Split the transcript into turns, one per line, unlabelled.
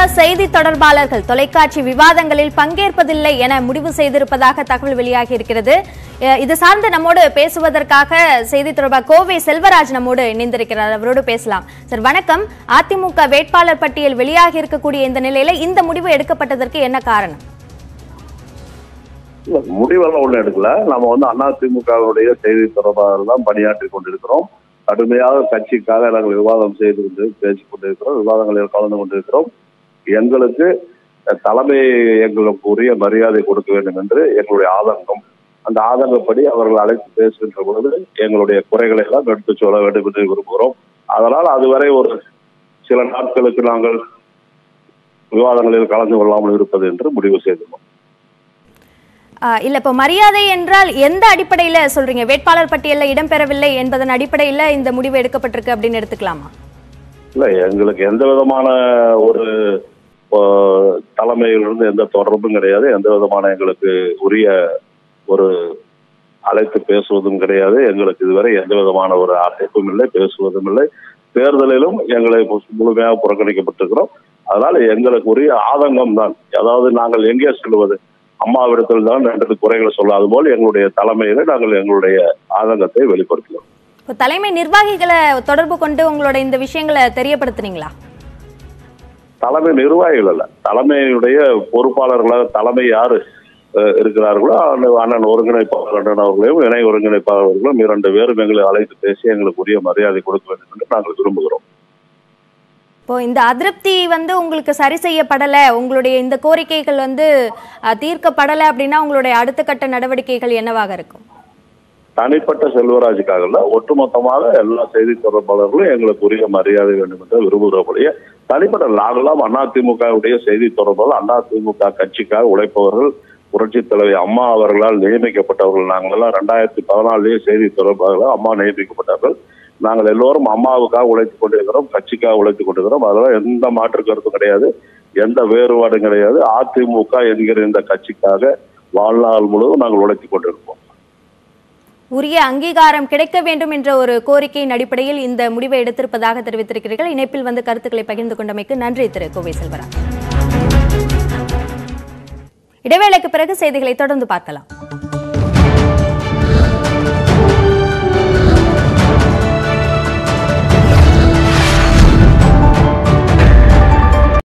செய்தி தொடர்பாளர்கள் தொலைக்காட்சி விவாதங்களில் பங்கேற்பதில்லை என முடிவு செய்திருப்பதாக தகவல் வெளியாகி இருக்கிறது. இது சார்ந்து நம்மோடு பேசுவதற்காக செய்தி தொடர்பாளர் கோவை செல்வராஜ் நம்மோடு இணைந்திருக்கிறார். அவரோடு பேசலாம். சார் வணக்கம். அதிமுக வேட்பாளர் பட்டியல் வெளியாகி இருக்கக்கூடிய இந்த நிலையில இந்த முடிவு எடுக்கப்பட்டதற்கு என்ன காரணம்?
முடிவெல்லாம் ஒண்ணு எடுக்கல. நம்ம அதிமுகவுடைய செய்தி தொடர்பாளர் தான் பணியாற்றி கொண்டிருக்கிறோம். கடுமையாக கட்சிக்காக நாங்கள் விவாதம் செய்து கொண்டு பேசிக் கொண்டிருக்கிறோம். விவாதங்களில் கலந்து கொண்டிருக்கிறோம். எங்களுக்கு தலைமை எங்களுக்கு உரிய மரியாதை கொடுக்க வேண்டும் என்று எங்களுடைய ஆதங்கம். அந்த ஆதங்கப்படி அவர்கள் அழைத்து பேசுகின்ற பொழுது எங்களுடைய குறைகளை எல்லாம் எடுத்து சொல்ல வேண்டும் என்று விரும்புகிறோம். அதனால் அதுவரை ஒரு சில நாட்களுக்கு நாங்கள் விவாதங்களில் கலந்து கொள்ளாமல் இருப்பது என்று முடிவு செய்துள்ளோம்.
இல்ல, இப்ப மரியாதை என்றால் எந்த அடிப்படையில சொல்றீங்க? வேட்பாளர் பட்டியலில் இடம்பெறவில்லை என்பதன் அடிப்படையில இந்த முடிவு எடுக்கப்பட்டிருக்கு அப்படின்னு எடுத்துக்கலாமா?
இல்ல, எங்களுக்கு எந்த விதமான ஒரு தலைமையிலிருந்து எந்த தொடர்பும் கிடையாது. எந்த விதமான எங்களுக்கு உரிய ஒரு அழைத்து பேசுவதும் கிடையாது. எங்களுக்கு இதுவரை எந்த விதமான ஒரு அழைப்பும் இல்லை, பேசுவதும் இல்லை. தேர்தலிலும் எங்களை முழுமையாக புறக்கணிக்கப்பட்டிருக்கிறோம். அதனால எங்களுக்கு உரிய ஆதங்கம் தான். அதாவது நாங்கள் எங்கே செல்வது, அம்மாவிடத்தில் தான் என்று குறைகளை சொல்லாது போல் எங்களுடைய தலைமையில நாங்கள் எங்களுடைய ஆதங்கத்தை வெளிப்படுத்துகிறோம்.
தலைமை நிர்வாகிகளை தொடர்பு கொண்டு உங்களோட இந்த விஷயங்களை தெரியப்படுத்துனீங்களா?
தலைமை நிர்வாகிகள் அல்ல, தலைமையுடைய பொறுப்பாளர்களாக தலைமை யாரு இருக்கிறார்களோ அண்ணன் ஒருங்கிணைப்பாளர் அண்ணன் அவர்களையும் இணை ஒருங்கிணைப்பாளர்களும் 2 பேரும் எங்களை அழைத்து பேசி எங்களுக்கு உரிய மரியாதை கொடுக்க வேண்டும் என்று நாங்கள் விரும்புகிறோம்.
இப்போ இந்த அதிருப்தி உங்களுக்கு சரி செய்யப்படலை, உங்களுடைய இந்த கோரிக்கைகள் தீர்க்கப்படலை அப்படின்னா உங்களுடைய அடுத்த கட்ட நடவடிக்கைகள் என்னவாக இருக்கும்?
தனிப்பட்ட செல்வராஜுக்காக இல்ல, ஒட்டுமொத்தமாக எல்லா செய்தி தொடர்பாளர்களும் எங்களுக்கு உரிய மரியாதை வேண்டும் என்று விரும்புகிறபடியே தனிப்பட்ட நாங்களாம் அதிமுகவுடைய செய்தி தொடர்பாளர், அதிமுக கட்சிக்காக உழைப்பவர்கள், புரட்சி தலைவி அம்மா அவர்களால் நியமிக்கப்பட்டவர்கள். நாங்களெல்லாம் 2014 செய்தி தொடர்பாளர்கள் அம்மா நியமிக்கப்பட்டார்கள். நாங்கள் எல்லோரும் அம்மாவுக்காக உழைத்துக் கொண்டிருக்கிறோம், கட்சிக்காக உழைத்துக் கொண்டிருக்கிறோம். அதெல்லாம் எந்த மாற்று கருத்தும் கிடையாது, எந்த வேறுபாடும் கிடையாது. அதிமுக என்கிற இந்த கட்சிக்காக வாழ்நாள் முழுவதும் நாங்கள் உழைத்துக் கொண்டிருப்போம்.
உரிய அங்கீகாரம் கிடைக்க வேண்டும் என்ற ஒரு கோரிக்கையின் அடிப்படையில் இந்த முடிவை எடுத்திருப்பதாக தெரிவித்திருக்கிறீர்கள். இணைப்பில் கருத்துக்களை பகிர்ந்து கொண்டமைக்கு நன்றி திரு கோவை செல்வராஜ். இடைவேளைக்கு பிறகு செய்திகளை தொடர்ந்து பார்க்கலாம்.